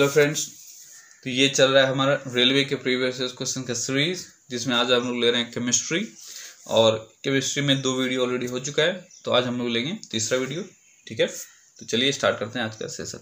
Hello friends, तो ये चल रहा है हमारा रेलवे के प्रीवियस क्वेश्चन का सीरीज, जिसमें आज हम लोग ले रहे हैं केमिस्ट्री। और केमिस्ट्री में 2 वीडियो ऑलरेडी हो चुका है, तो आज हम लोग लेंगे तीसरा वीडियो। ठीक है, तो चलिए स्टार्ट करते हैं आज का सेशन।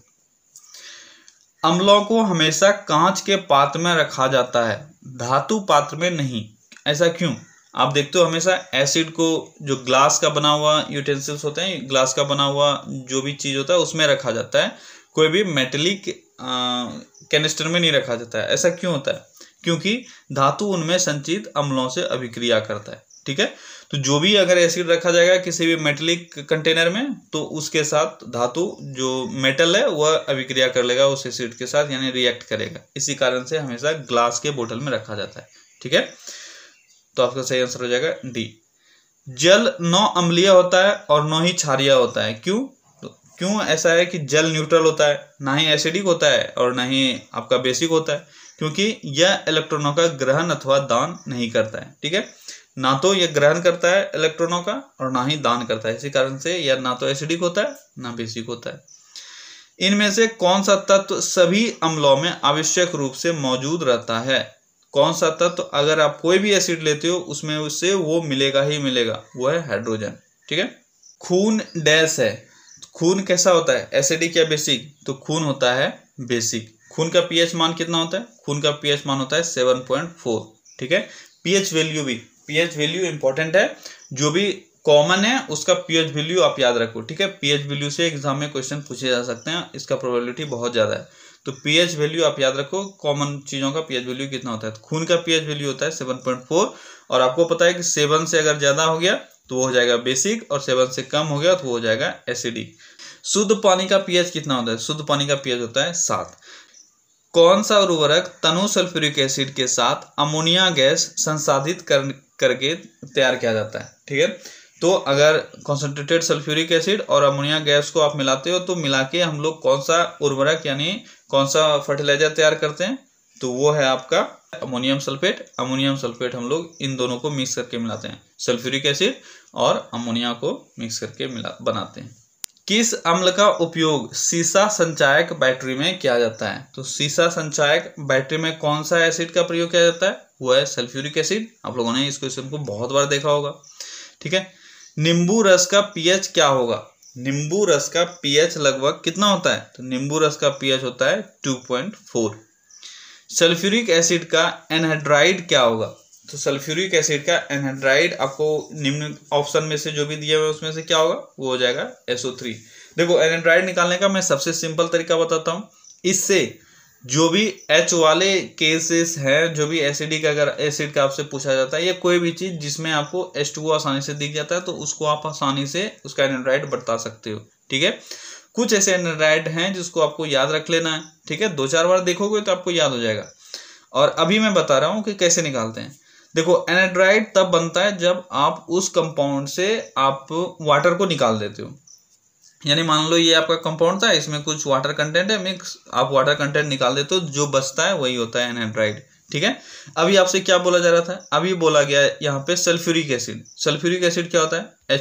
अम्लों को हमेशा कांच के पात्र में रखा जाता है, धातु पात्र में नहीं। ऐसा क्यों? आप देखते हो हमेशा एसिड को जो ग्लास का बना हुआ यूटेंसिल्स होते हैं, ग्लास का बना हुआ जो भी चीज़ होता है उसमें रखा जाता है, कोई भी मेटेलिक कैनिस्टर में नहीं रखा जाता है। ऐसा क्यों होता है? क्योंकि धातु उनमें संचित अम्लों से अभिक्रिया करता है। ठीक है, तो जो भी अगर एसिड रखा जाएगा किसी भी मेटेलिक कंटेनर में, तो उसके साथ धातु जो मेटल है वह अभिक्रिया कर लेगा उस एसिड के साथ, यानी रिएक्ट करेगा। इसी कारण से हमेशा ग्लास के बोतल में रखा जाता है। ठीक है, तो आपका सही आंसर हो जाएगा डी। जल न अम्लीय होता है और न ही क्षारीय होता है। क्यों? क्यों ऐसा है कि जल न्यूट्रल होता है, ना ही एसिडिक होता है और ना ही आपका बेसिक होता है? क्योंकि यह इलेक्ट्रॉनों का ग्रहण अथवा दान नहीं करता है। ठीक है, ना तो यह ग्रहण करता है इलेक्ट्रॉनों का और ना ही दान करता है। इसी कारण से यह ना तो एसिडिक होता है ना बेसिक होता है। इनमें से कौन सा तत्व सभी अम्लों में आवश्यक रूप से मौजूद रहता है? कौन सा तत्व अगर आप कोई भी एसिड लेते हो उसमें उससे वो मिलेगा ही मिलेगा, वो है हाइड्रोजन। ठीक है, खून डैश है। खून कैसा होता है, एसिडिक या बेसिक? तो खून होता है बेसिक। खून का पीएच मान कितना होता है? खून का पीएच मान होता है 7.4। ठीक है, पीएच वैल्यू भी, पीएच वैल्यू इंपॉर्टेंट है। जो भी कॉमन है उसका पीएच वैल्यू आप याद रखो। ठीक है, पीएच वैल्यू से एग्जाम में क्वेश्चन पूछे जा सकते हैं, इसका प्रोबेबिलिटी बहुत ज्यादा है। तो पीएच वैल्यू आप याद रखो, कॉमन चीजों का पीएच वैल्यू कितना होता है। तो खून का पीएच वैल्यू होता है 7.4, और आपको पता है कि 7 से अगर ज्यादा हो गया तो वो हो जाएगा बेसिक, और 7 से कम हो गया तो वो हो जाएगा एसिडिक। शुद्ध पानी का पीएच कितना होता है? शुद्ध पानी का पीएच होता है 7। कौन सा उर्वरक तनु सल्फ्यूरिक एसिड के साथ अमोनिया गैस संसाधित करके तैयार किया जाता है? ठीक है, तो अगर कॉन्सेंट्रेटेड सल्फ्यूरिक एसिड और अमोनिया गैस को आप मिलाते हो तो मिला के हम लोग कौन सा उर्वरक यानी कौन सा फर्टिलाइजर तैयार करते हैं? तो वो है आपका अमोनियम सल्फेट। अमोनियम सल्फेट हम लोग इन दोनों को मिक्स करके मिलाते हैं, सल्फ्यूरिक एसिड और अमोनिया को मिक्स करके बनाते हैं। किस अम्ल का उपयोग सीसा संचायक बैटरी में किया जाता है? तो सीसा संचायक बैटरी में कौन सा एसिड का प्रयोग किया जाता है? वो है सल्फ्यूरिक एसिड। आप लोगों ने इस क्वेश्चन को बहुत बार देखा होगा। ठीक है, नींबू रस का पीएच क्या होगा? नींबू रस का पीएच लगभग कितना होता है? तो नींबू रस का पीएच होता है 2.4। सल्फ्यूरिक एसिड का एनहाइड्राइड क्या होगा? तो सल्फ्यूरिक एसिड का एनहाइड्राइड आपको निम्न ऑप्शन में से जो भी दिया हुआ है उसमें से क्या होगा? वो हो जाएगा SO3। देखो, एनहाइड्राइड निकालने का मैं सबसे सिंपल तरीका बताता हूँ। इससे जो भी H वाले केसेस हैं, जो भी एसिडिक अगर एसिड का आपसे पूछा जाता है, या कोई भी चीज जिसमें आपको H2O आसानी से दिख जाता है, तो उसको आप आसानी से उसका एनहाइड्राइड बता सकते हो। ठीक है, कुछ ऐसे एनहाइड्राइड हैं जिसको आपको याद रख लेना है। ठीक है, 2-4 बार देखोगे तो आपको याद हो जाएगा। और अभी मैं बता रहा हूँ कि कैसे निकालते हैं। देखो, एनहाइड्राइड तब बनता है जब आप उस कंपाउंड से आप वाटर को निकाल देते हो। यानी मान लो ये आपका कंपाउंड था, इसमें कुछ वाटर कंटेंट है मिक्स, आप वाटर कंटेंट निकाल देते हो, जो बचता है वही होता है एनहाइड्राइड। ठीक है, अभी आपसे क्या बोला जा रहा था? अभी बोला गया यहाँ पे सल्फ्यूरिक एसिड। सल्फ्यूरिक एसिड क्या होता है?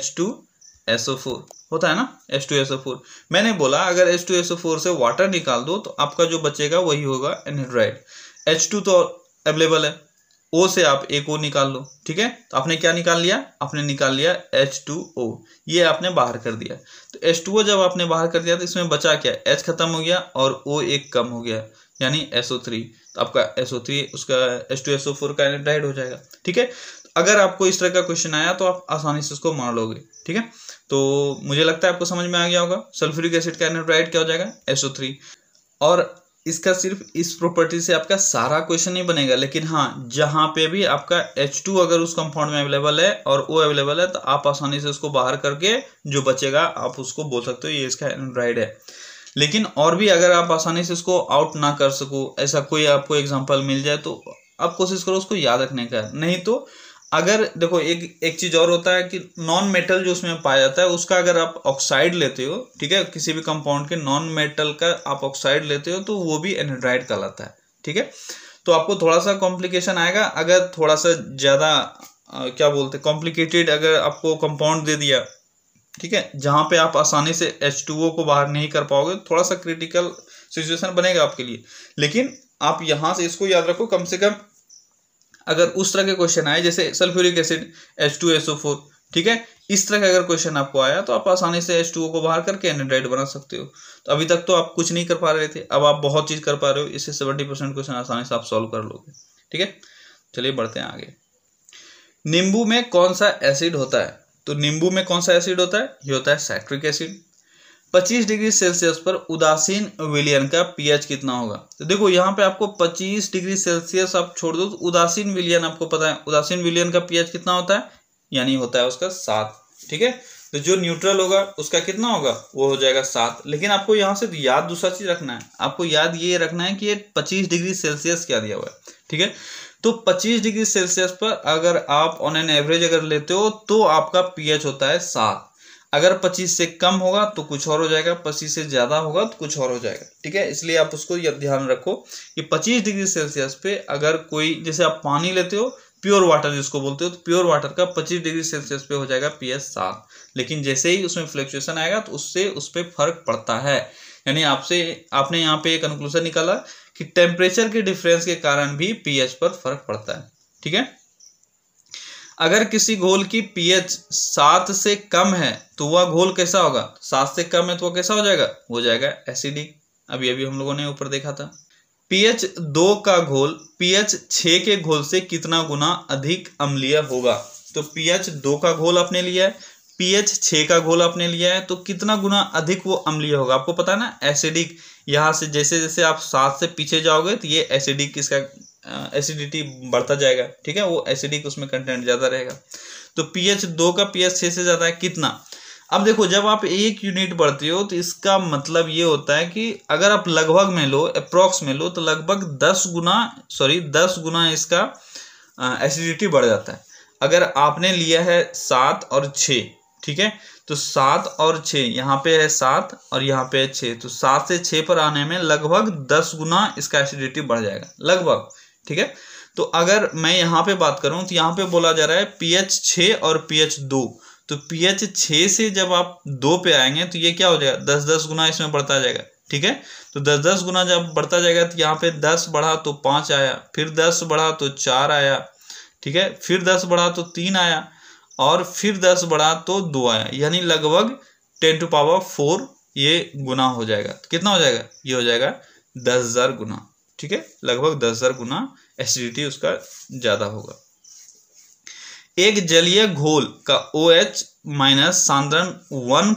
H2SO4 होता है ना, H2SO4। मैंने बोला अगर H2SO4 से वाटर निकाल दो तो आपका जो बचेगा वही होगा एनहाइड्राइड। H2 तो अवेलेबल है, O से आप एक O निकाल लो। ठीक है, तो आपने क्या निकाल लिया? आपने निकाल लिया H2O, ये आपने बाहर कर दिया। तो H2O जब आपने बाहर कर दिया तो इसमें बचा क्या? H खत्म हो गया और O एक कम हो गया, यानी SO3। तो आपका SO3 उसका H2SO4 का एनहाइड्राइड हो जाएगा। ठीक है, अगर आपको इस तरह का क्वेश्चन आया तो आप आसानी से उसको मार लोगे। ठीक है, तो मुझे लगता है आपको समझ में आ गया होगा। सल्फ्यूरिक एसिड का एनहाइड्राइड क्या हो जाएगा? SO3। और इसका सिर्फ इस प्रॉपर्टी से आपका सारा क्वेश्चन नहीं बनेगा, लेकिन हाँ, जहां पे भी आपका H2 अगर उस कंपाउंड में अवेलेबल है और O अवेलेबल है, तो आप आसानी से उसको बाहर करके जो बचेगा आप उसको बोल सकते हो ये इसका एनहाइड्राइड है। लेकिन और भी अगर आप आसानी से उसको आउट ना कर सको, ऐसा कोई आपको एग्जाम्पल मिल जाए, तो आप कोशिश करो उसको याद रखने का। नहीं तो अगर देखो, एक चीज और होता है कि नॉन मेटल जो उसमें पाया जाता है उसका अगर आप ऑक्साइड लेते हो, ठीक है, किसी भी कंपाउंड के नॉन मेटल का आप ऑक्साइड लेते हो तो वो भी एनहाइड्राइड कहलाता है। ठीक है, तो आपको थोड़ा सा कॉम्प्लिकेशन आएगा अगर थोड़ा सा ज्यादा क्या बोलते हैं कॉम्प्लिकेटेड अगर आपको कंपाउंड दे दिया। ठीक है, जहां पे आप आसानी से H2O को बाहर नहीं कर पाओगे, थोड़ा सा क्रिटिकल सिचुएशन बनेगा आपके लिए। लेकिन आप यहाँ से इसको याद रखो, कम से कम अगर उस तरह के क्वेश्चन आए जैसे सल्फ्यूरिक एसिड H2SO4, ठीक है, इस तरह का अगर क्वेश्चन आपको आया तो आप आसानी से H2O को बाहर करके एनहाइड्राइड बना सकते हो। तो अभी तक तो आप कुछ नहीं कर पा रहे थे, अब आप बहुत चीज कर पा रहे हो, इससे 70% क्वेश्चन आसानी से आप सॉल्व कर लोगे। ठीक है, चलिए बढ़ते हैं आगे। नींबू में कौन सा एसिड होता है? तो नींबू में कौन सा एसिड होता है? ये होता है साइट्रिक एसिड। 25 डिग्री सेल्सियस पर उदासीन विलयन का पीएच कितना होगा? तो देखो यहाँ पे आपको 25 डिग्री सेल्सियस आप छोड़ दो तो उदासीन विलयन आपको पता है, उदासीन विलयन का पीएच कितना होता है? यानी होता है उसका 7। ठीक है, तो जो न्यूट्रल होगा उसका कितना होगा? वो हो जाएगा 7। लेकिन आपको यहाँ से याद दूसरा चीज रखना है, आपको याद ये रखना है कि ये 25 डिग्री सेल्सियस क्या दिया हुआ है। ठीक है, तो 25 डिग्री सेल्सियस पर अगर आप ऑन एन एवरेज अगर लेते हो तो आपका पीएच होता है 7। अगर 25 से कम होगा तो कुछ और हो जाएगा, 25 से ज्यादा होगा तो कुछ और हो जाएगा। ठीक है, इसलिए आप उसको ध्यान रखो कि 25 डिग्री सेल्सियस पे अगर कोई, जैसे आप पानी लेते हो प्योर वाटर जिसको बोलते हो, तो प्योर वाटर का 25 डिग्री सेल्सियस पे हो जाएगा पीएच 7। लेकिन जैसे ही उसमें फ्लक्चुएशन आएगा तो उससे उस पर फर्क पड़ता है। यानी आपने यहाँ पे एक कंक्लूजन निकाला कि टेम्परेचर के डिफरेंस के कारण भी पीएच पर फर्क पड़ता है। ठीक है, अगर किसी घोल की पीएच 7 से कम है तो वह घोल कैसा होगा? 7 से कम है तो वह कैसा हो जाएगा? हो जाएगा एसिडिक। अभी हम लोगों ने ऊपर देखा था। पीएच 2 का घोल पीएच 6 के घोल से कितना गुना अधिक अम्लीय होगा? तो पीएच 2 का घोल आपने लिया है, पीएच 6 का घोल आपने लिया है, तो कितना गुना अधिक वो अम्लीय होगा? आपको पता है ना एसिडिक, यहाँ से जैसे जैसे आप 7 से पीछे जाओगे तो ये एसिडिक, इसका एसिडिटी बढ़ता जाएगा। ठीक है, वो एसिडिक उसमें कंटेंट ज्यादा रहेगा। तो पीएच 2 का पीएच 6 से ज्यादा है कितना? अब देखो जब आप 1 यूनिट बढ़ते हो तो इसका मतलब ये होता है कि अगर आप लगभग में लो, अप्रोक्स में लो, तो लगभग 10 गुना इसका एसिडिटी बढ़ जाता है। अगर आपने लिया है 7 और 6, ठीक है, तो 7 और 6, यहाँ पे है 7 और यहाँ पे है 6, तो 7 से 6 पर आने में लगभग 10 गुना इसका एसिडिटी बढ़ जाएगा, लगभग। ठीक है, तो अगर मैं यहाँ पे बात करूं तो यहाँ पे बोला जा रहा है पीएच 6 और पीएच 2, तो पीएच 6 से जब आप 2 पे आएंगे तो ये क्या हो जाएगा? 10-10 गुना इसमें बढ़ता जाएगा। ठीक है, तो 10-10 गुना जब बढ़ता जाएगा तो यहाँ पे 10 बढ़ा तो 5 आया, फिर 10 बढ़ा तो 4 आया, ठीक है, फिर 10 बढ़ा तो 3 आया, और फिर 10 बढ़ा तो 2 आया, यानी लगभग 10⁴ ये गुना हो जाएगा। कितना हो जाएगा? ये हो जाएगा 10,000 गुना। ठीक है, लगभग 10,000 गुना एसिडिटी उसका ज्यादा होगा। एक जलीय घोल का OH माइनस सांद्रण 1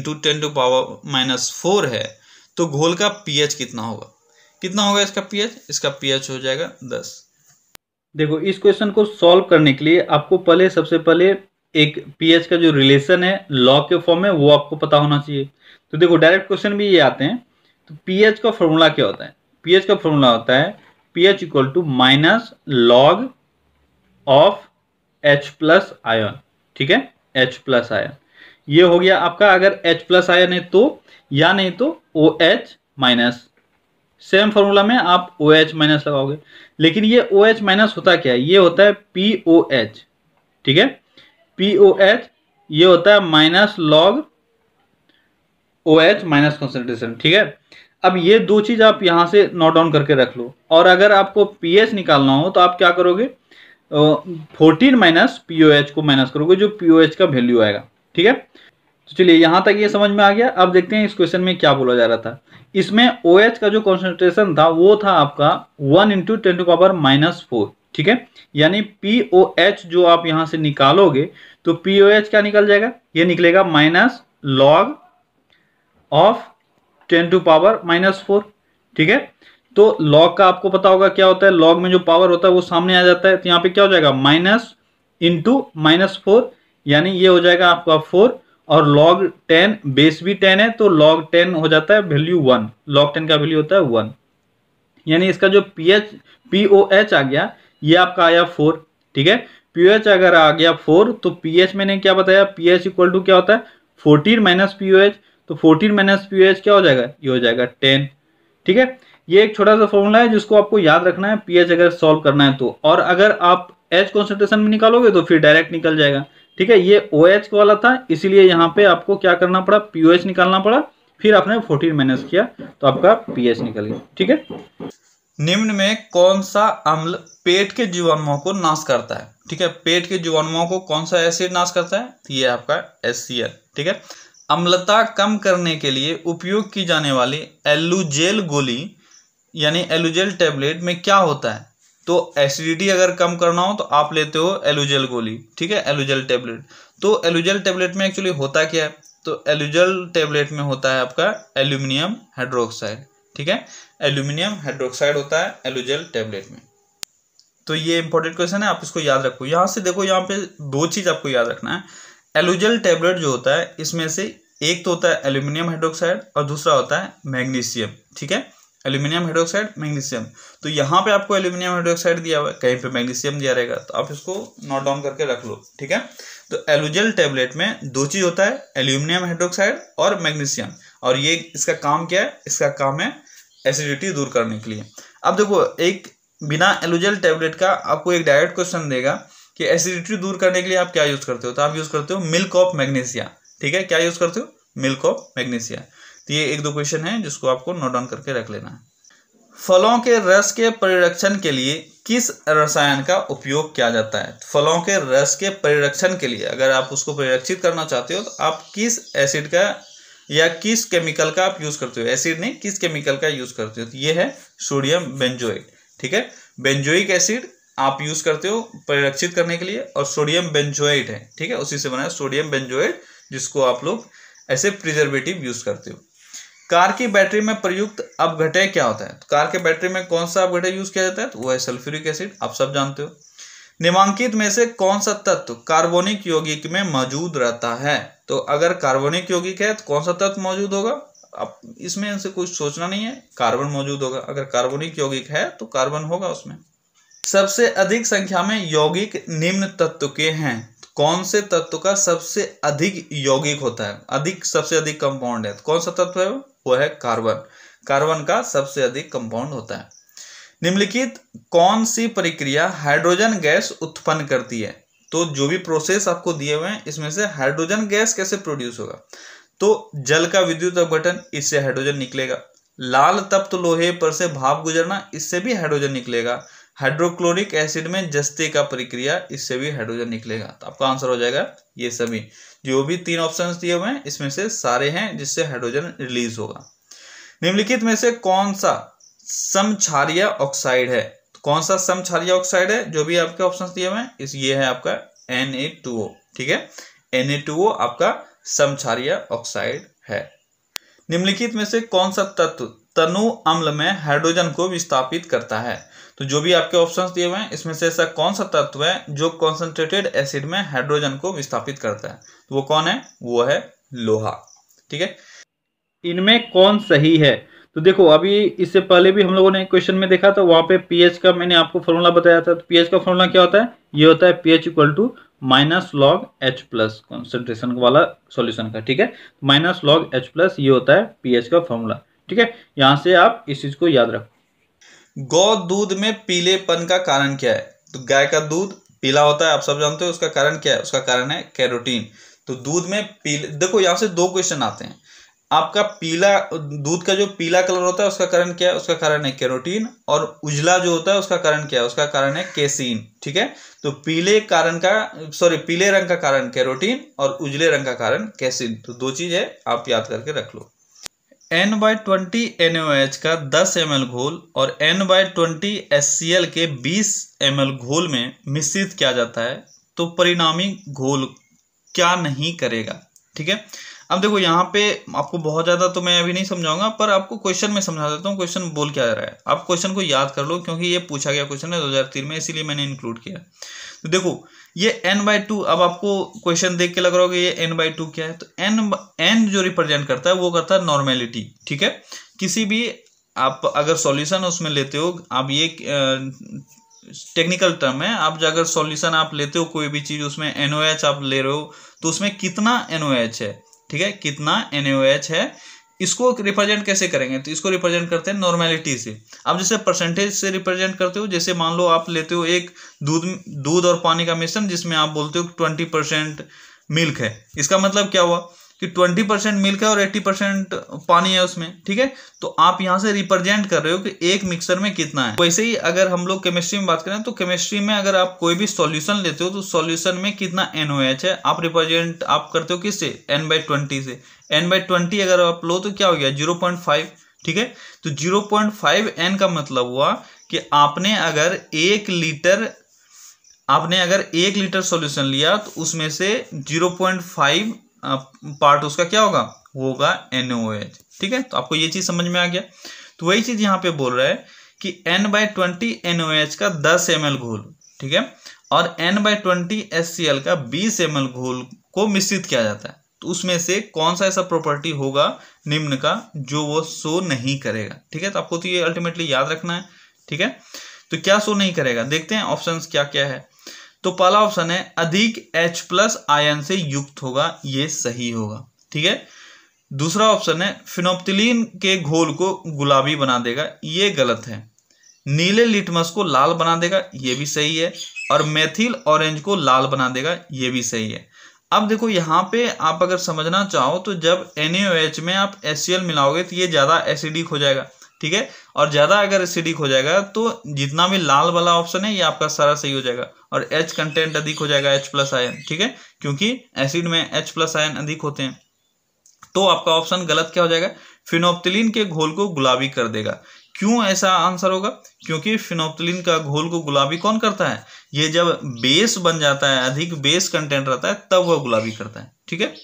× 10⁻⁴ है, तो घोल का पीएच कितना होगा? कितना होगा इसका पीएच? इसका पीएच हो जाएगा 10। देखो इस क्वेश्चन को सॉल्व करने के लिए आपको सबसे पहले एक पीएच का जो रिलेशन है लॉग के फॉर्म में वो आपको पता होना चाहिए। तो देखो डायरेक्ट क्वेश्चन भी ये आते हैं। तो पीएच का फॉर्मूला क्या होता है? पीएच का फॉर्मूला होता है pH equal to minus log of H+ ion. ठीक है, H+ आयन ये हो गया आपका। अगर H+ आयन है तो, या नहीं तो OH-। सेम फॉर्मूला में आप OH- लगाओगे, लेकिन ये OH- होता क्या है? ये होता है POH। ठीक है, POH ये होता है minus log OH minus concentration. ठीक है, अब ये दो चीज आप यहां से नोट डाउन करके रख लो। और अगर आपको पीएच निकालना हो तो आप क्या करोगे? 14 माइनस POH को माइनस करोगे, जो POH का वैल्यू आएगा। ठीक है, तो चलिए यहां तक ये समझ में आ गया। अब देखते हैं इस क्वेश्चन में क्या बोला जा रहा था। इसमें OH का जो कॉन्सेंट्रेशन था वो था आपका 1 × 10⁻⁴। ठीक है, यानी POH जो आप यहां से निकालोगे तो POH क्या निकल जाएगा? ये निकलेगा माइनस लॉग ऑफ 10⁻⁴। ठीक है, तो लॉग का आपको पता होगा क्या होता है, लॉग में जो पावर होता है वो सामने आ जाता है। तो यहाँ पे क्या हो जाएगा? माइनस इंटू -4, यानी ये हो जाएगा आपका 4, और log 10 बेस भी 10 है तो log 10 हो जाता है वैल्यू 1। log 10 का वैल्यू होता है 1, यानी इसका जो POH आ गया ये आपका आया 4। ठीक है, POH अगर आ गया 4 तो pH मैंने क्या बताया? pH इक्वल टू क्या होता है? 14 माइनस POH। तो 14 माइनस POH क्या हो जाएगा? ये हो जाएगा 10। ठीक है, ये एक छोटा सा फॉर्मूला है जिसको आपको याद रखना है पीएच अगर सॉल्व करना है तो। और अगर आप H कॉन्सेंट्रेशन में निकालोगे तो फिर डायरेक्ट निकल जाएगा। ठीक है, ये OH वाला था, इसीलिए यहाँ पे आपको क्या करना पड़ा? POH निकालना पड़ा, फिर आपने 14 माइनस किया तो आपका pH निकल गया। ठीक है, निम्न में कौन सा अम्ल पेट के जीवाणुओं को नाश करता है? ठीक है, पेट के जीवाणुओं को कौन सा एसिड नाश करता है? तो ये आपका HCl। ठीक है, अम्लता कम करने के लिए उपयोग की जाने वाली एलुजेल गोली यानी एलुजेल टैबलेट में क्या होता है? तो एसिडिटी अगर कम करना हो तो आप लेते हो एलुजेल गोली। ठीक है, एलुजेल टैबलेट। तो एलुजेल टैबलेट में एक्चुअली होता क्या है? तो एलुजेल टैबलेट में होता है आपका एल्यूमिनियम हाइड्रोक्साइड। ठीक है, एल्यूमिनियम हाइड्रोक्साइड होता है एलुजेल टैबलेट में। तो ये इंपॉर्टेंट क्वेश्चन है, आप इसको याद रखो। यहां से देखो, यहाँ पे दो चीज आपको याद रखना है। एलुजेल टैबलेट जो होता है इसमें से एक तो होता है एल्यूमिनियम हाइड्रोक्साइड और दूसरा होता है मैग्नीशियम। ठीक है, एल्यूमिनियम हाइड्रोक्साइड, मैग्नीशियम। तो यहाँ पे आपको एल्यूमिनियम हाइड्रोक्साइड दिया हुआ है, कहीं पे मैग्नीशियम दिया रहेगा, तो आप इसको नोट डाउन करके रख लो। ठीक है, तो एलुजेल टैबलेट में दो चीज होता है, एल्यूमिनियम हाइड्रोक्साइड और मैग्नीशियम। और ये इसका काम क्या है? इसका काम है एसिडिटी दूर करने के लिए। अब देखो, एक बिना एलुजेल टैबलेट का आपको एक डायरेक्ट क्वेश्चन देगा कि एसिडिटी दूर करने के लिए आप क्या यूज करते हो? तो आप यूज करते हो मिल्क ऑफ मैग्नीशिया। ठीक है, क्या यूज करते हो? Milk of magnesia. तो ये एक दो क्वेश्चन है जिसको आपको नोट डाउन करके रख लेना है। फलों के रस के परिरक्षण के लिए किस रसायन का उपयोग किया जाता है? फलों के रस के परिरक्षण के लिए अगर आप उसको परिरक्षित करना चाहते हो तो आप किस एसिड का या किस केमिकल का आप यूज करते हो? एसिड नहीं, किस केमिकल का यूज करते हो? तो ये है सोडियम बेंजोएट। ठीक है, बेंजोइक एसिड आप यूज करते हो परिरक्षित करने के लिए, और सोडियम बेंजोएट है। ठीक है, उसी से बना है सोडियम बेंजोएट, जिसको आप लोग ऐसे प्रिजर्वेटिव यूज करते हो। कार की बैटरी में प्रयुक्त अपघटय क्या होता है? तो कार के बैटरी में कौन सा अपघटय यूज किया जाता है? तो वो है सल्फ्यूरिक एसिड, आप सब जानते हो। निम्नलिखित में से कौन सा तत्व कार्बोनिक यौगिक में मौजूद रहता है? तो अगर कार्बोनिक यौगिक है तो कौन सा तत्व मौजूद होगा? अब इसमें इनसे कुछ सोचना नहीं है, कार्बन मौजूद होगा। अगर कार्बोनिक यौगिक है तो कार्बन होगा उसमें। सबसे अधिक संख्या में यौगिक निम्न तत्व के हैं। कौन से तत्व का सबसे अधिक यौगिक होता है? सबसे अधिक कंपाउंड है, तो कौन सा तत्व है? वो है कार्बन। कार्बन का सबसे अधिक कंपाउंड होता है। निम्नलिखित कौन सी प्रक्रिया हाइड्रोजन गैस उत्पन्न करती है? तो जो भी प्रोसेस आपको दिए हुए हैं इसमें से हाइड्रोजन गैस कैसे प्रोड्यूस होगा? तो जल का विद्युत अपघटन, इससे हाइड्रोजन निकलेगा। लाल तप्त लोहे पर से भाप गुजरना, इससे भी हाइड्रोजन निकलेगा। हाइड्रोक्लोरिक एसिड में जस्ते का प्रक्रिया, इससे भी हाइड्रोजन निकलेगा। तो आपका आंसर हो जाएगा ये सभी। जो भी तीन ऑप्शंस दिए हुए हैं इसमें से सारे हैं जिससे हाइड्रोजन रिलीज होगा। निम्नलिखित में से कौन सा समक्षारीय ऑक्साइड है? कौन सा समक्षारीय ऑक्साइड है? जो भी आपके ऑप्शंस दिए हुए हैं ये है आपका Na2O। ठीक है, Na2O आपका समक्षारीय ऑक्साइड है। निम्नलिखित में से कौन सा तत्व तनु अम्ल में हाइड्रोजन को विस्थापित करता है? तो जो भी आपके ऑप्शंस दिए हुए हैं इसमें से ऐसा कौन सा तत्व है जो कॉन्सेंट्रेटेड एसिड में हाइड्रोजन को विस्थापित करता है? तो वो कौन है? वो है लोहा। ठीक है, इनमें कौन सही है? तो देखो, अभी इससे पहले भी हम लोगों ने क्वेश्चन में देखा था, वहां पे pH का मैंने आपको फॉर्मूला बताया था। तो pH का फॉर्मूला क्या होता है? ये होता है pH equal to -log H plus, concentration वाला सॉल्यूशन का। ठीक है, -log H प्लस ये होता है pH का फॉर्मूला। ठीक है, यहां से आप इस चीज को याद रखो। गौ दूध में पीलेपन का कारण क्या है? तो गाय का दूध पीला होता है, आप सब जानते हो। उसका कारण क्या है? उसका कारण है कैरोटीन। तो दूध में पीले, देखो यहाँ से दो क्वेश्चन आते हैं। आपका पीला दूध का जो पीला कलर होता है उसका कारण क्या है? उसका कारण है कैरोटीन। और उजला जो होता है उसका कारण क्या है? उसका कारण है केसीन। ठीक है, तो पीले रंग का कारण कैरोटीन और उजले रंग का कारण केसीन। तो दो चीज है, आप याद करके रख लो। N/20 NaOH का 10 ml घोल और N/20 HCl के 20 ml घोल में मिश्रित किया जाता है, तो परिणामी घोल क्या नहीं करेगा? ठीक है, अब देखो यहाँ पे आपको बहुत ज्यादा तो मैं अभी नहीं समझाऊंगा, पर आपको क्वेश्चन में समझा देता हूँ। क्वेश्चन बोल क्या रहा है, आप क्वेश्चन को याद कर लो, क्योंकि ये पूछा गया क्वेश्चन है 2003 में, इसीलिए मैंने इंक्लूड किया। तो देखो ये N/2, अब आपको क्वेश्चन देख के लग रहा होगा ये N/2 क्या है? तो N जो रिप्रेजेंट करता है वो करता है नॉर्मेलिटी। ठीक है, किसी भी आप अगर सॉल्यूशन उसमें लेते हो, आप ये टेक्निकल टर्म है, आप अगर सॉल्यूशन आप लेते हो कोई भी चीज, उसमें NaOH आप ले रहे हो, तो उसमें कितना NaOH है? ठीक है, कितना NaOH है, इसको रिप्रेजेंट कैसे करेंगे? तो इसको रिप्रेजेंट करते हैं नॉर्मेलिटी से। आप जैसे परसेंटेज से रिप्रेजेंट करते हो, जैसे मान लो आप लेते हो एक दूध और पानी का मिश्रण, जिसमें आप बोलते हो 20% मिल्क है। इसका मतलब क्या हुआ? कि 20% मिल्क है और 80% पानी है उसमें, ठीक है। तो आप यहाँ से रिप्रेजेंट कर रहे हो कि एक मिक्सर में कितना है। वैसे ही अगर हम लोग केमिस्ट्री में बात करें तो केमिस्ट्री में अगर आप कोई भी सॉल्यूशन लेते हो तो सॉल्यूशन में कितना NOH है आप रिप्रेजेंट आप करते हो किससे, n/20 से। n/20 अगर आप लो तो क्या हो गया 0.5, ठीक है। तो 0.5 n का मतलब हुआ कि आपने अगर 1 लीटर सॉल्यूशन लिया तो उसमें से 0.5 पार्ट उसका क्या होगा, वो होगा NOH, ठीक है। तो आपको ये चीज समझ में आ गया। तो वही चीज यहाँ पे बोल रहा है कि n/20 NOH का 10 ml घोल, ठीक है, और n/20 HCl का 20 ml घोल को मिश्रित किया जाता है। तो उसमें से कौन सा ऐसा प्रॉपर्टी होगा निम्न का जो वो शो नहीं करेगा, ठीक है। तो आपको तो ये अल्टीमेटली याद रखना है, ठीक है। तो क्या शो नहीं करेगा, देखते हैं ऑप्शंस क्या क्या है। तो पहला ऑप्शन है अधिक H+ आयन से युक्त होगा, ये सही होगा, ठीक है। दूसरा ऑप्शन है फिनोप्थिलीन के घोल को गुलाबी बना देगा, ये गलत है। नीले लिटमस को लाल बना देगा, ये भी सही है। और मेथिल ऑरेंज को लाल बना देगा, ये भी सही है। अब देखो यहाँ पे आप अगर समझना चाहो तो जब NaOH में आप HCl मिलाओगे तो ये ज्यादा एसिडिक हो जाएगा, ठीक है। और ज्यादा अगर एसिडिक हो जाएगा तो जितना भी लाल वाला ऑप्शन है ये आपका सारा सही हो जाएगा और H कंटेंट अधिक हो जाएगा, H+ आयन, ठीक है, क्योंकि एसिड में H+ आयन अधिक होते हैं। तो आपका ऑप्शन गलत क्या हो जाएगा, फिनोप्थिलीन के घोल को गुलाबी कर देगा। क्यों ऐसा आंसर होगा, क्योंकि फिनोप्थिलीन का घोल को गुलाबी कौन करता है, ये जब बेस बन जाता है, अधिक बेस कंटेंट रहता है तब वह गुलाबी करता है, ठीक है।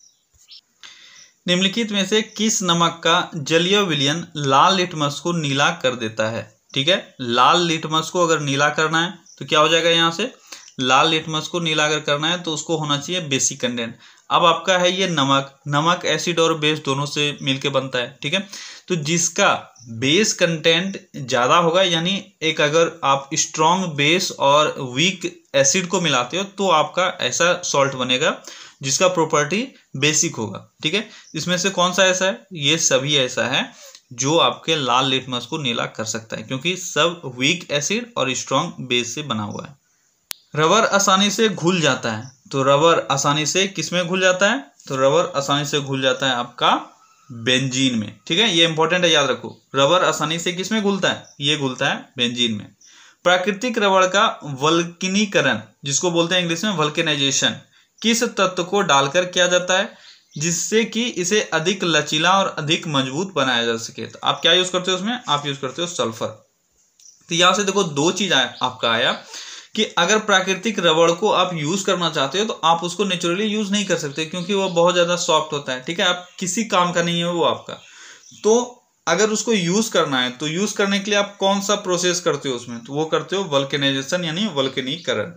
निम्नलिखित में से किस नमक का जलीय विलयन लाल लिटमस को नीला कर देता है, ठीक है। लाल लिटमस को अगर नीला करना है तो क्या हो जाएगा, यहाँ से लाल लिटमस को नीला अगर करना है तो उसको होना चाहिए बेसिक कंटेंट। अब आपका है ये नमक एसिड और बेस दोनों से मिलके बनता है, ठीक है। तो जिसका बेस कंटेंट ज्यादा होगा, यानी एक अगर आप स्ट्रॉन्ग बेस और वीक एसिड को मिलाते हो तो आपका ऐसा सॉल्ट बनेगा जिसका प्रॉपर्टी बेसिक होगा, ठीक है। इसमें से कौन सा ऐसा है, ये सभी ऐसा है जो आपके लाल लिटमस को नीला कर सकता है, क्योंकि सब वीक एसिड और स्ट्रॉन्ग बेस से बना हुआ है। रबर आसानी से घुल जाता है, तो रबर आसानी से किसमें घुल जाता है, तो रबर आसानी से घुल जाता है आपका बेंजीन में, ठीक है। ये इंपॉर्टेंट है, याद रखो। रबर आसानी से किसमें घुलता है, ये घुलता है बेंजीन में। प्राकृतिक रबर का वल्कनीकरण, जिसको बोलते हैं इंग्लिश में वल्केनाइजेशन, किस तत्व को डालकर किया जाता है जिससे कि इसे अधिक लचीला और अधिक मजबूत बनाया जा सके। तो आप क्या यूज करते हो उसमें, आप यूज करते हो सल्फर। तो यहां से देखो दो चीज आपका आया कि अगर प्राकृतिक रबड़ को आप यूज करना चाहते हो तो आप उसको नेचुरली यूज नहीं कर सकते, क्योंकि वो बहुत ज्यादा सॉफ्ट होता है, ठीक है। आप किसी काम का नहीं है वो आपका। तो अगर उसको यूज करना है तो यूज करने के लिए आप कौन सा प्रोसेस करते हो उसमें, तो वो करते हो वल्केनाइजेशन यानी वल्कनीकरण।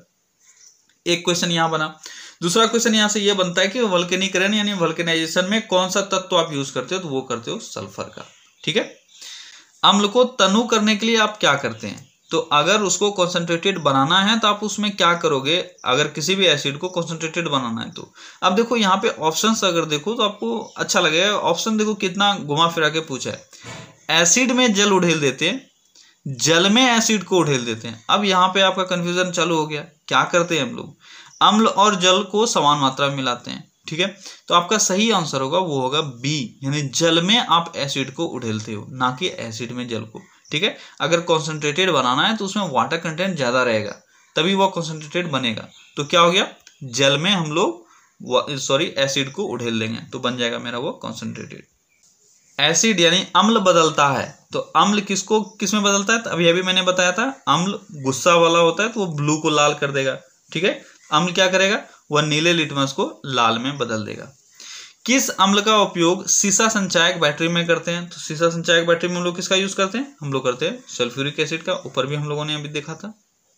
एक क्वेश्चन यहां बना। दूसरा क्वेश्चन यहां से ये बनता है कि वल्केनीकरण यानी वल्केनाइजेशन में कौन सा तत्व आप यूज करते हो, तो वो करते हो सल्फर का, ठीक है। अम्ल को तनु करने के लिए आप क्या करते हैं, तो अगर उसको कॉन्सेंट्रेटेड बनाना है तो आप उसमें क्या करोगे, अगर किसी भी एसिड को कॉन्सेंट्रेटेड बनाना है तो। अब देखो यहाँ पे ऑप्शंस अगर देखो तो आपको अच्छा लगेगा। ऑप्शन देखो कितना घुमा फिरा के पूछा है। एसिड में जल उड़ेल देते हैं, जल में एसिड को उड़ेल देते हैं। अब यहाँ पे आपका कंफ्यूजन चालू हो गया। क्या करते हैं हम लोग, अम्ल और जल को समान मात्रा में मिलाते हैं, ठीक है। तो आपका सही आंसर होगा वो होगा बी, यानी जल में आप एसिड को उड़ेलते हो, ना कि एसिड में जल को, ठीक है। अगर कॉन्सेंट्रेटेड बनाना है तो उसमें वाटर कंटेंट ज्यादा रहेगा, तभी वो कॉन्सेंट्रेटेड बनेगा। तो क्या हो गया, जल में हम लोग एसिड को उड़ेल देंगे तो बन जाएगा मेरा वो कॉन्सेंट्रेटेड। एसिड यानी अम्ल बदलता है, तो अम्ल किसको किसमें बदलता है, तो अभी मैंने बताया था अम्ल गुस्सा वाला होता है तो वो ब्लू को लाल कर देगा, ठीक है। अम्ल क्या करेगा, वह नीले लिटमस को लाल में बदल देगा। किस अम्ल का उपयोग सीसा संचायक बैटरी में करते हैं, तो सीसा संचायक बैटरी में हम लोग किसका यूज करते हैं, हम लोग करते हैं सल्फ्यूरिक एसिड का। ऊपर भी हम लोगों ने अभी देखा था।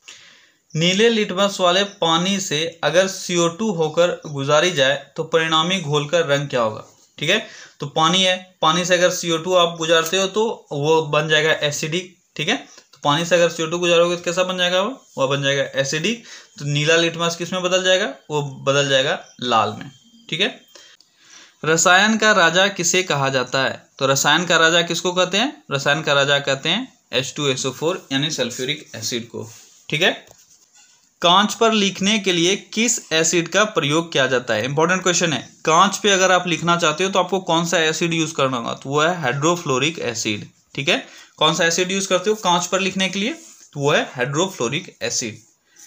नीले लिटमस वाले पानी से अगर CO2 होकर गुजारी जाए तो परिणामी घोल का रंग क्या होगा, ठीक है। तो पानी है, पानी से अगर CO2 आप गुजारते हो तो वो बन जाएगा एसिडिक, ठीक है। तो पानी से अगर CO2 गुजारोगे तो कैसा बन जाएगा, वो बन जाएगा एसिडिक। तो नीला लिटमस किस में बदल जाएगा, वो बदल जाएगा लाल में, ठीक है। रसायन का राजा किसे कहा जाता है, तो रसायन का राजा किसको कहते हैं, रसायन का राजा कहते हैं H2SO4 यानी सल्फ्यूरिक एसिड को, ठीक है। कांच पर लिखने के लिए किस एसिड का प्रयोग किया जाता है? इंपॉर्टेंट क्वेश्चन है। कांच पे अगर आप लिखना चाहते हो तो आपको कौन सा एसिड यूज करना होगा? तो वो है हाइड्रोफ्लोरिक एसिड। ठीक है, कौन सा एसिड यूज करते हो कांच पर लिखने के लिए? तो वो है हाइड्रोफ्लोरिक एसिड।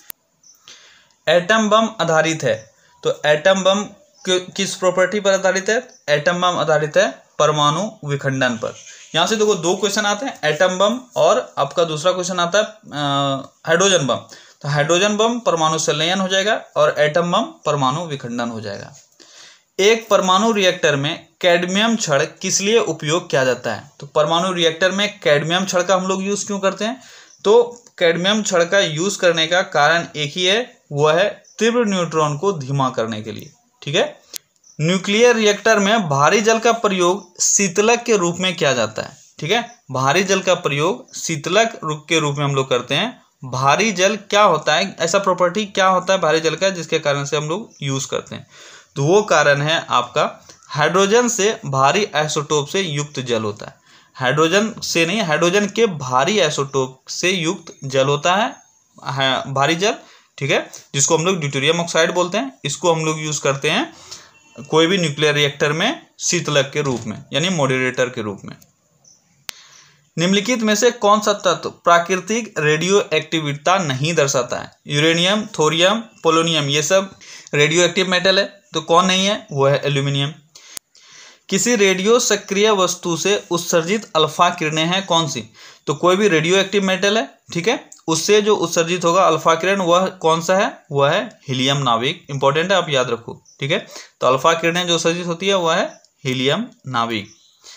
एटम बम आधारित है, तो एटम बम किस प्रॉपर्टी पर आधारित है? एटम बम आधारित है परमाणु विखंडन पर। यहां से देखो दो क्वेश्चन आते हैं, एटम बम और आपका दूसरा क्वेश्चन आता है हाइड्रोजन बम। तो हाइड्रोजन बम परमाणु संलयन हो जाएगा और एटम बम परमाणु विखंडन हो जाएगा। एक परमाणु रिएक्टर में कैडमियम छड़ किस लिए उपयोग किया जाता है? तो परमाणु रिएक्टर में कैडमियम छड़ का हम लोग यूज क्यों करते हैं? तो कैडमियम छड़ का यूज करने का कारण एक ही है, वह है तीव्र न्यूट्रॉन को धीमा करने के लिए। ठीक है, न्यूक्लियर रिएक्टर में भारी जल का प्रयोग शीतलक के रूप में किया जाता है। ठीक है, भारी जल का प्रयोग शीतलक के रूप में हम लोग करते हैं। भारी जल क्या होता है, ऐसा प्रॉपर्टी क्या होता है भारी जल का जिसके कारण से हम लोग यूज करते हैं? तो वो कारण है आपका हाइड्रोजन से भारी आइसोटोप से युक्त जल होता है। हाइड्रोजन से नहीं, हाइड्रोजन के भारी आइसोटोप से युक्त जल होता है भारी जल। ठीक है, जिसको हम लोग ड्यूटेरियम ऑक्साइड बोलते हैं। इसको हम लोग यूज करते हैं कोई भी न्यूक्लियर रिएक्टर में शीतलक के रूप में, यानी मॉडरेटर के रूप में। निम्नलिखित में से कौन सा तत्व प्राकृतिक रेडियो एक्टिविटी नहीं दर्शाता है? यूरेनियम, थोरियम, पोलोनियम, ये सब रेडियो एक्टिव मेटल है। तो कौन नहीं है? वो है एल्यूमिनियम। किसी रेडियो सक्रिय वस्तु से उत्सर्जित अल्फा किरणें हैं कौन सी? तो कोई भी रेडियो एक्टिव मेटल है, ठीक है, उससे जो उत्सर्जित होगा अल्फा किरण वह कौन सा है? वह है हीलियम नाभिक। इंपॉर्टेंट है, आप याद रखो। ठीक है, तो अल्फा किरणें जो उत्सर्जित होती है वह है हीलियम नाभिक।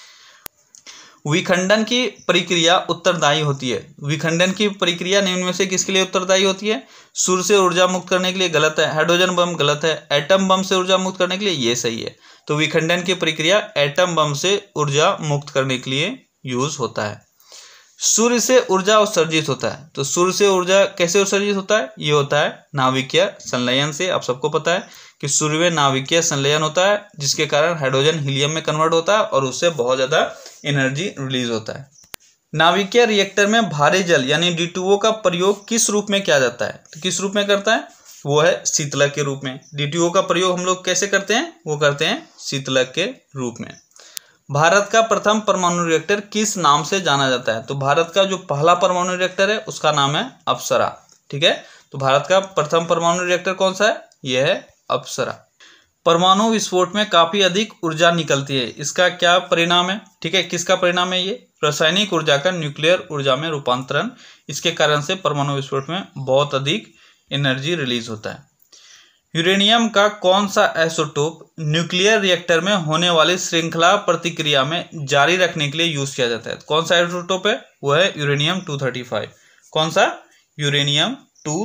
विखंडन की प्रक्रिया उत्तरदायी होती है। विखंडन की प्रक्रिया निम्न में से किसके लिए उत्तरदायी होती है? सूर्य से ऊर्जा मुक्त करने के लिए गलत है, हाइड्रोजन बम गलत है, एटम बम से ऊर्जा मुक्त करने के लिए ये सही है। तो विखंडन की प्रक्रिया एटम बम से ऊर्जा मुक्त करने के लिए यूज होता है। सूर्य से ऊर्जा उत्सर्जित होता है, तो सूर्य से ऊर्जा कैसे उत्सर्जित होता है? ये होता है नाभिकीय संलयन से। आप सबको पता है कि सूर्य में नाभिकीय संलयन होता है, जिसके कारण हाइड्रोजन हीलियम में कन्वर्ट होता है और उससे बहुत ज्यादा एनर्जी रिलीज होता है। नाभिकीय रिएक्टर में भारी जल यानी D2O का प्रयोग किस रूप में किया जाता है? तो किस रूप में करता है? वो है शीतलक के रूप में। D2O का प्रयोग हम लोग कैसे करते हैं? वो करते हैं शीतलक के रूप में। भारत का प्रथम परमाणु रिएक्टर किस नाम से जाना जाता है? तो भारत का जो पहला परमाणु रिएक्टर है उसका नाम है अप्सरा। ठीक है, तो भारत का प्रथम परमाणु रिएक्टर कौन सा है? यह है अप्सरा। परमाणु विस्फोट में काफी अधिक ऊर्जा निकलती है, इसका क्या परिणाम है? ठीक है, किसका परिणाम है? ये रासायनिक ऊर्जा का न्यूक्लियर ऊर्जा में रूपांतरण। इसके कारण से परमाणु विस्फोट में बहुत अधिक एनर्जी रिलीज होता है। यूरेनियम का कौन सा आइसोटोप न्यूक्लियर रिएक्टर में होने वाली श्रृंखला प्रतिक्रिया में जारी रखने के लिए यूज किया जाता है? कौन सा आइसोटोप है? वो है यूरेनियम 235। कौन सा? यूरेनियम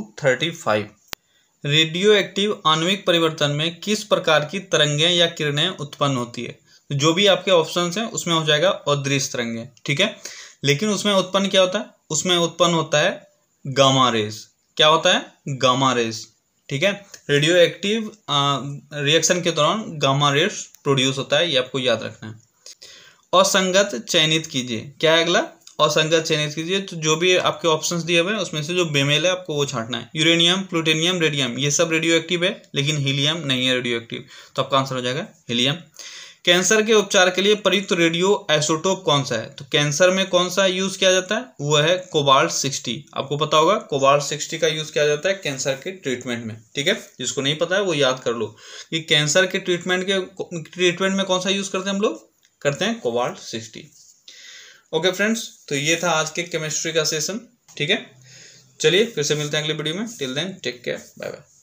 235। रेडियो एक्टिव आणविक परिवर्तन में किस प्रकार की तरंगें या किरणें उत्पन्न होती है? जो भी आपके ऑप्शंस हैं उसमें हो जाएगा अदृश्य तरंगें। ठीक है, लेकिन उसमें उत्पन्न क्या होता है? उसमें उत्पन्न होता है गामा रेज। क्या होता है? Gamma rays. ठीक है, रेडियो एक्टिव रिएक्शन के दौरान गामा रेज प्रोड्यूस होता है, ये आपको याद रखना है। असंगत चयनित कीजिए। क्या है अगला? असंगत चयनित कीजिए। तो जो भी आपके ऑप्शंस दिए हुए हैं उसमें से जो बेमेल है आपको वो छांटना है। यूरेनियम, प्लूटोनियम, रेडियम ये सब रेडियो एक्टिव है, लेकिन हीलियम नहीं है रेडियो एक्टिव। तो आपका आंसर हो जाएगा हीलियम। कैंसर के उपचार के लिए प्रयुक्त रेडियो आइसोटोप कौन सा है? तो कैंसर में कौन सा यूज किया जाता है? वो है कोबाल्ट 60। आपको पता होगा कोबाल्ट 60 का यूज किया जाता है कैंसर के ट्रीटमेंट में। ठीक है, जिसको नहीं पता है वो याद कर लो कि कैंसर के ट्रीटमेंट में कौन सा यूज करते हैं हम लोग? करते हैं कोबाल्ट 60। ओके फ्रेंड्स, तो ये था आज के केमिस्ट्री का सेशन। ठीक है, चलिए फिर से मिलते हैं अगले वीडियो में। Till then take care, bye bye.